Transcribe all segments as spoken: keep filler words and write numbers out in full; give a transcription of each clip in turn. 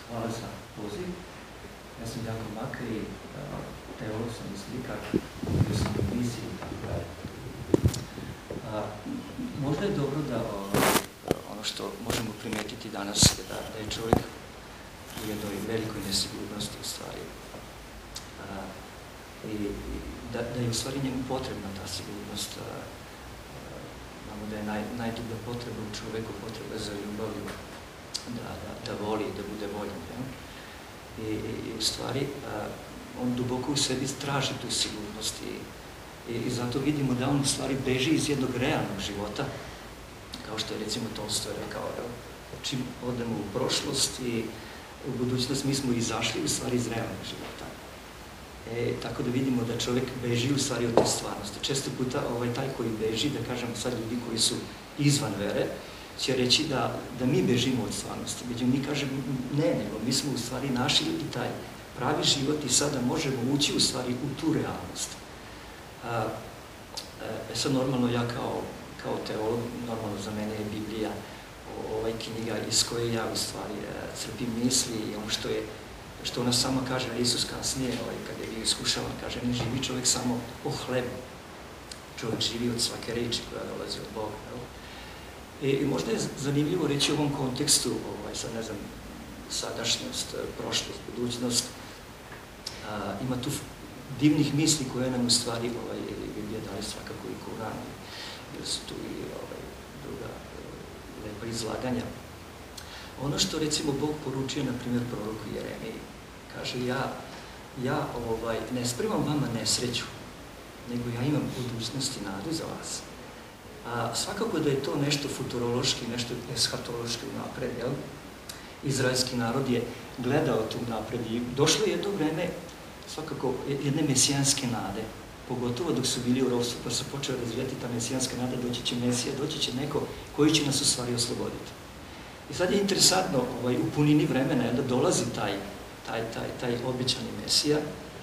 Hvala za poziv. Ja sam Janko Makri, teolog sam i slikar, bio sam u misiji i tako dalje. Možda je dobro da ono što možemo primetiti danas je da, da je čovjek u jednoj velikoj nesigurnosti u stvari. A, i, i da, da je u stvari njemu potrebna ta sigurnost. A, a, znamo da je naj, najdublja potreba u čovjeku, potreba za ljubavlju, da, da, da voli, da bude voljan. Ja? I, i, I u stvari a, on duboko u sebi traži tu sigurnost i, i, i zato vidimo da on u stvari beži iz jednog realnog života, kao što je recimo Tolstoj rekao, ja? Čim odemo u prošlost i u budućnost, mi smo izašli u stvari iz realnog života. E, tako da vidimo da čovjek beži u stvari od te stvarnosti. Često puta ovaj, taj koji beži, da kažem sad ljudi koji su izvan vere, će reći da, da mi bežimo od stvarnosti. Međutim, mi kažemo ne, nego mi smo u stvari našli i taj pravi život i sada možemo ući u stvari u tu realnost. A, e, sad normalno ja kao, kao teolog, normalno za mene je Biblija ovaj knjiga iz koje ja u stvari crpim misli i ono što je, što ona sama kaže, Isus kasnije, ovaj, kad je bio iskušavan, kaže, ne živi čovjek samo o hlebu. Čovjek živi od svake reči koja dolazi od Boga. I, I možda je zanimljivo reći u ovom kontekstu, ovaj, sad ne znam, sadašnjost, prošlost, budućnost, a, ima tu divnih misli koje nam u stvari ovaj, Biblija daje svakako i Kuran, jer su tu i ovaj, druga lepa izlaganja. Ono što recimo Bog poručuje, na primjer, proroku Jeremiji, kaže, ja, ja ovaj, ne spremam vama nesreću, nego ja imam budućnost i nadu za vas. A svakako da je to nešto futurološki, nešto eshatološki napred, jel? Izraelski narod je gledao tu napred i došlo je jedno vreme svakako jedne mesijanske nade, pogotovo dok su bili u ropstvu, pa se počeo razvijati ta mesijanska nada, doći će Mesija, doći će neko koji će nas u stvari osloboditi. I sad je interesantno, ovaj, u punini vremena, da dolazi taj, taj, taj, taj običani Mesija,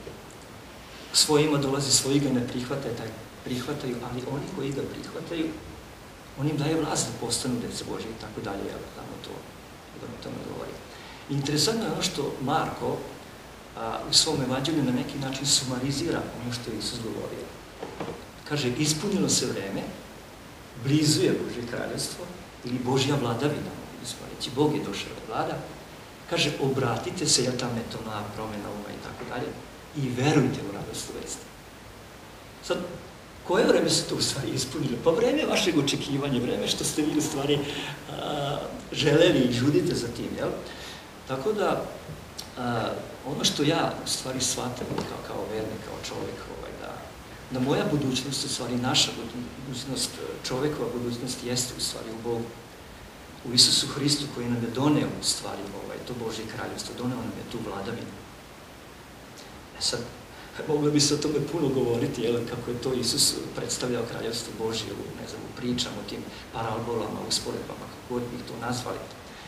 svojima dolazi, svoji ga ne prihvataju, taj prihvataju, ali oni koji ga prihvataju, on im daje vlast da postanu dece Božje i tako dalje, ja znamo to, da o tome govori. Interesantno je ono što Marko a, u svom evanđelju na neki način sumarizira ono što je Isus govorio. Kaže, ispunilo se vreme, blizu je Božje kraljevstvo ili Božja vladavina, mogli smo reći, Bog je došao da vlada. Kaže, obratite se, ja ta metona, promjena uma i tako dalje, i verujte u radosnu vest. Sad, koje vreme se to u stvari ispunilo? Pa vreme vašeg očekivanja, vreme što ste vi u stvari a, želeli i žudite za tim, jel? Tako da, a, ono što ja u stvari shvatam kao, kao vernik, kao čovjek, ovaj, da, da moja budućnost, u stvari naša budućnost, čovjekova budućnost jeste u stvari u Bogu, u Isusu Hristu koji nam je doneo u stvari ovaj, to Božje kraljevstvo, doneo nam je tu vladavinu. E sad, moglo bi se o tome puno govoriti, jel, kako je to Isus predstavljao kraljevstvo Božje u, ne znam, u pričama, u tim parabolama, usporedbama, kako god bih to nazvali.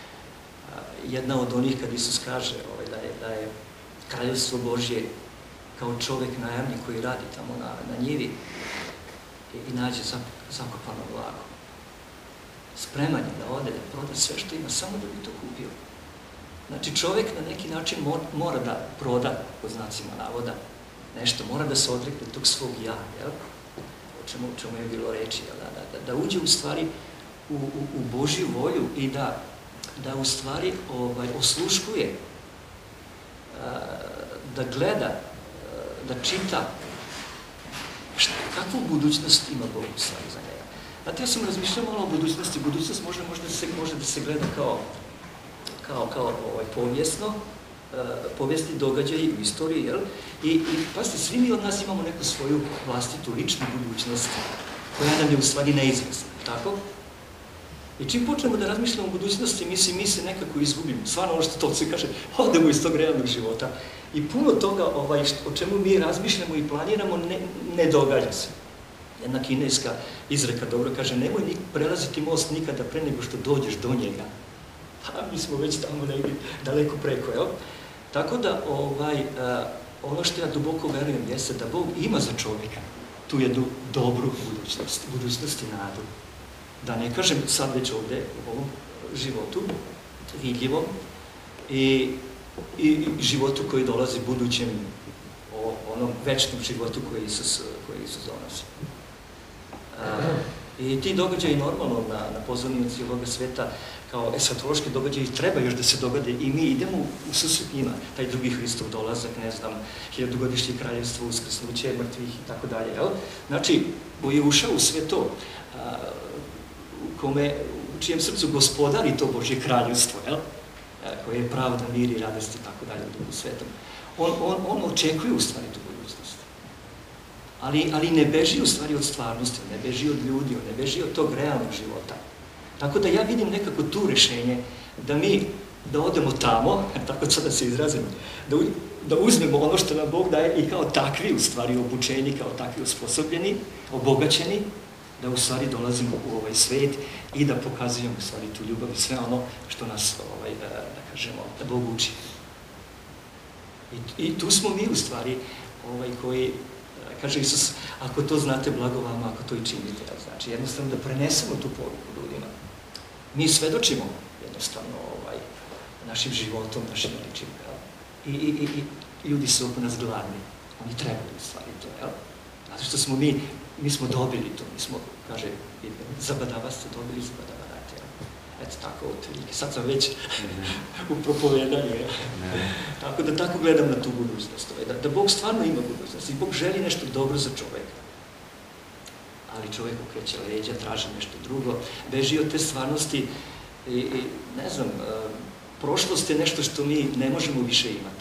Jedna od onih kad Isus kaže ovaj, da, je, da je kraljevstvo Božje kao čovjek najamnik koji radi tamo na, na njivi i, i nađe zakopano blago. Spreman je da ode, da proda sve što ima, samo da bi to kupio. Znači čovjek na neki način mora da proda, po znacima navoda, nešto, mora da se odrekne tog svog ja, jel? O čemu, o čemu je bilo reči, jel? Da, da, da uđe u stvari u, u, u Božju volju i da, da u stvari ovaj, osluškuje, da gleda, da čita šta, kakvu budućnost ima Bog u stvari za njega. Znate, ja sam razmišljao malo o budućnosti. Budućnost može, može, da, se, može da se gleda kao, kao, kao ovaj, povijesno, uh, povijesni događaj u istoriji, jel? I, i pasite, svi mi od nas imamo neku svoju vlastitu ličnu budućnost koja nam je u stvari neizvesna, tako? I čim počnemo da razmišljamo o budućnosti, mi se, mi se nekako izgubimo. Stvarno ono što Tolstoj kaže, odemo iz tog realnog života. I puno toga ovaj, o čemu mi razmišljamo i planiramo ne, ne događa se. Jedna kineska izreka dobro kaže, nemoj nik prelaziti most nikada pre nego što dođeš do njega. Pa mi smo već tamo negdje daleko preko, jel? Tako da ovaj, uh, ono što ja duboko verujem jeste da Bog ima za čovjeka tu jednu dobru budućnost, budućnost i nadu. Da ne kažem sad već ovdje u ovom životu vidljivom, i, i životu koji dolazi budućem, o onom večnom životu koji Isus, koji Isus donosi. I ti događaji normalno na, na pozornici ovoga sveta, kao esatološki događaji, treba još da se dogade i mi idemo u susret njima, taj drugi Hristov dolazak, ne znam, hiljadugodišnje kraljevstvo, uskrsnuće mrtvih i tako dalje, jel? Znači, koji je ušao u sve to, a, u kome, u čijem srcu gospodari to Božje kraljevstvo, jel? Koje je pravda, mir i radost i tako dalje u Duhu Svetom. On, on, on očekuje u stvari tu budućnost. Ali, ali ne beži u stvari od stvarnosti, on ne beži od ljudi, on ne beži od tog realnog života. Tako da ja vidim nekako tu rešenje da mi, da odemo tamo, tako sad da se izrazimo, da, u, da uzmemo ono što nam Bog daje i kao takvi u stvari obučeni, kao takvi osposobljeni, obogaćeni, da u stvari dolazimo u ovaj svet i da pokazujemo u stvari tu ljubav i sve ono što nas, ovaj, da kažemo, da Bog uči. I, i tu smo mi u stvari ovaj, koji, kaže Isus, ako to znate, blago vama, ako to i činite. Znači, jednostavno da prenesemo tu poruku ljudima. Mi svedočimo jednostavno ovaj, našim životom, našim ličima. I, i, i, I ljudi su oko nas gladni. Oni trebaju u stvari to, jel? Zato što smo mi, mi smo dobili to, mi smo, kaže, zabadava ste dobili, zabadava dajte. Eto tako, otprilike. Sad sam već u propovedanju. Tako da tako gledam na tu budućnost. Da, da Bog stvarno ima budućnost i Bog želi nešto dobro za čoveka. Ali čovjek okreće leđa, traži nešto drugo, beži od te stvarnosti i, i ne znam, prošlost je nešto što mi ne možemo više imati.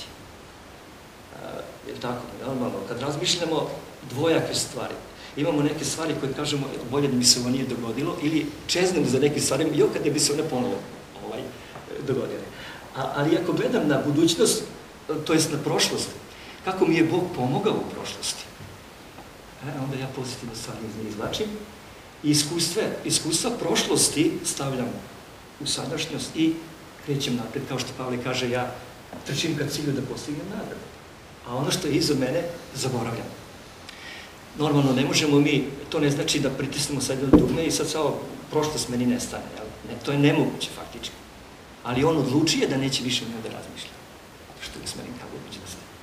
Je tako, normalno, kad razmišljamo dvojake stvari, imamo neke stvari koje kažemo bolje da mi se ovo nije dogodilo ili čeznemo za neke stvari, joj kad ne bi se one ponovo ovaj, dogodile. A, ali ako gledam na budućnost, to jest na prošlost, kako mi je Bog pomogao u prošlosti, e, onda ja pozitivno stvari iz nje izvlačim i iskustva, iskustva prošlosti stavljam u sadašnjost i krećem napred, kao što Pavle kaže, ja trčim ka cilju da postignem nagradu. A ono što je iza mene, zaboravljam. Normalno, ne možemo mi, to ne znači da pritisnemo sad jedno dugme i sad samo prošlost meni nestane. Ne, to je nemoguće faktički. Ali on odlučuje da neće više o njoj da razmišlja. Što je smerim kao budućnost.